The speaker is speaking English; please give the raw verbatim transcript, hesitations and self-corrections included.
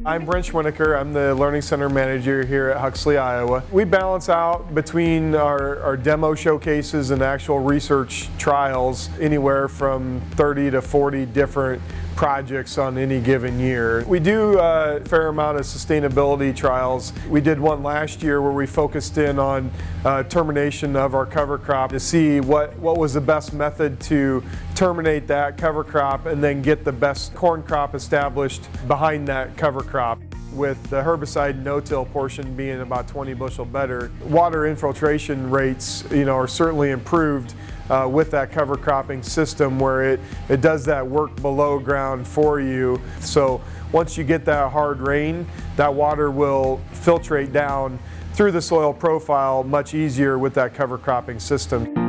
I'm Brent Schwenneker. I'm the Learning Center Manager here at Huxley, Iowa. We balance out between our, our demo showcases and actual research trials anywhere from thirty to forty different projects on any given year. We do a fair amount of sustainability trials. We did one last year where we focused in on uh, termination of our cover crop to see what, what was the best method to terminate that cover crop and then get the best corn crop established behind that cover crop. With the herbicide no-till portion being about twenty bushel better, water infiltration rates, you know, are certainly improved uh, with that cover cropping system where it, it does that work below ground for you. So once you get that hard rain, that water will filtrate down through the soil profile much easier with that cover cropping system.